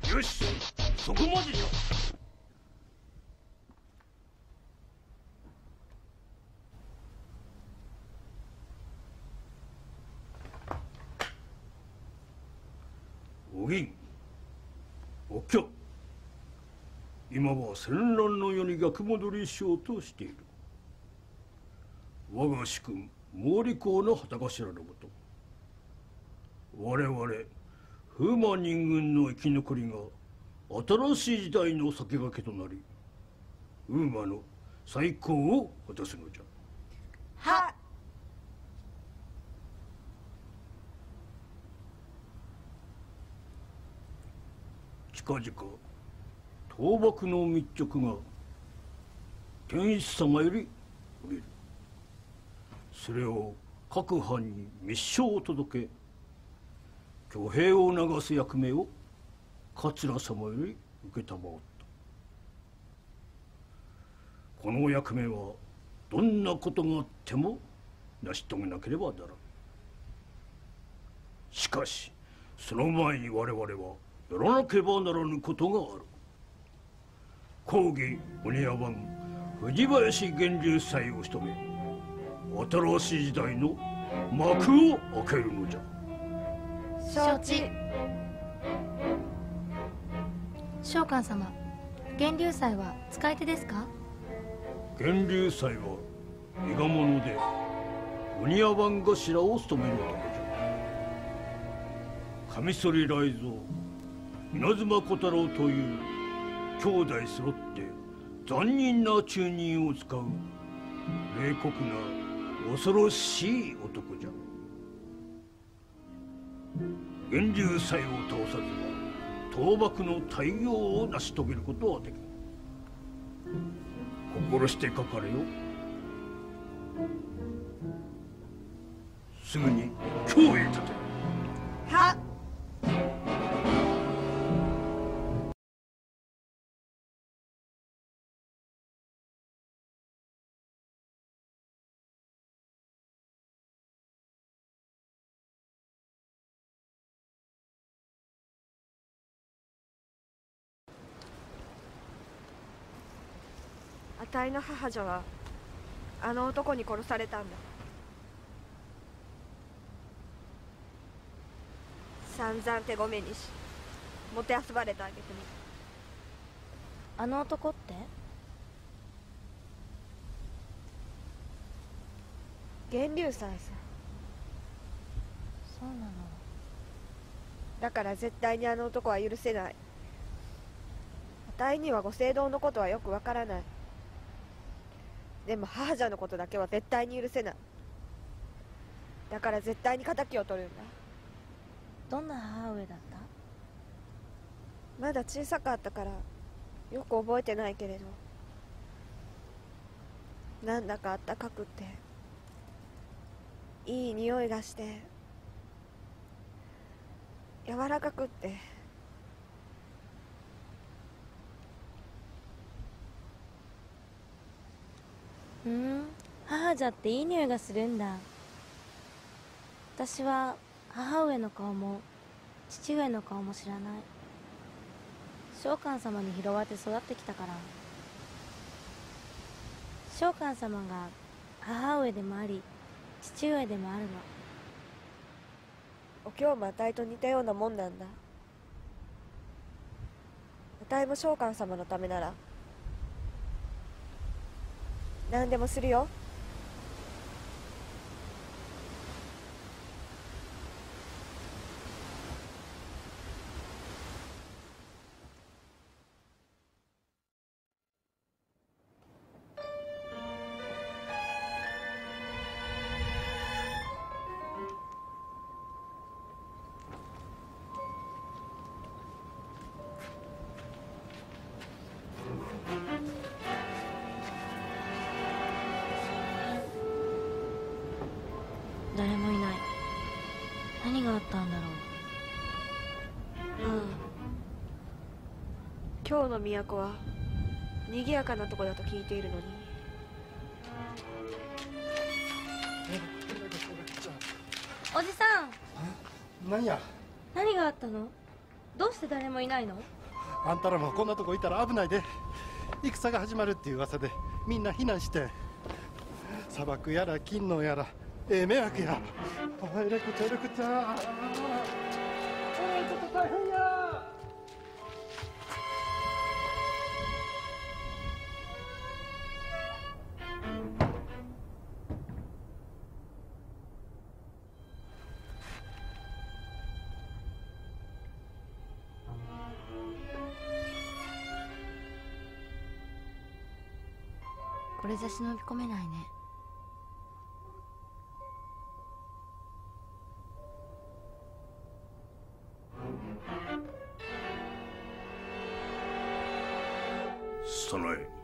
よし、そこまでじゃ。お銀、おきょ、今は戦乱の世に逆戻りしようとしている。我が主君毛利公の旗頭のもと、我々風魔人軍の生き残りが新しい時代の先駆けとなり、風魔の再興を果たすのじゃ。 はっ。 近々倒幕の密勅が天一様より降りる。それを各藩に密書を届け、挙兵を流す役目を桂様より承った。この役目はどんなことがあっても成し遂げなければならん。しかしその前に我々はやらなければならぬことがある。公儀鬼屋番藤林源流祭を務め、新しい時代の幕を開けるのじゃ。 承知。 召喚様、源流祭は使い手ですか？ 源流祭は伊賀者で鬼屋番頭を務める男じゃ。上反雷蔵、稲妻小太郎という兄弟揃って残忍な中人を使う冷酷な恐ろしい男じゃ。源流祭を倒さずは倒幕の大業を成し遂げることはできん。心してかかれよ。すぐに京へ立て。 はっ。あたいの母女はあの男に殺されたんだ。散々手ごめにしもてあそばれたあげくに。 あの男って？ 源流祭さ。 そうなの。 だから絶対にあの男は許せない。あたいにはご政道のことはよくわからない。でも母者のことだけは絶対に許せない。だから絶対に敵を取るんだ。 どんな母上だった？ まだ小さかったからよく覚えてないけれど、なんだかあったかくっていい匂いがして柔らかくって。 母じゃっていい匂いがするんだ。私は母上の顔も父上の顔も知らない。召喚様に拾われて育ってきたから。召喚様が母上でもあり父上でもあるの。 お京もあたいと似たようなもんなんだ。あたいも召喚様のためなら何でもするよ。 誰もいない。何があったんだろう。 今日の都は賑やかなとこだと聞いているのに。 おじさん、 何や。 何があったの？どうして誰もいないの？ あんたらもこんなとこいたら危ないで。戦が始まるっていう噂でみんな避難して、砂漠やら金のやら迷惑や。おいレクちゃんレクちゃん、ちょっと大変や。 これじゃ忍び込めないね。 早苗。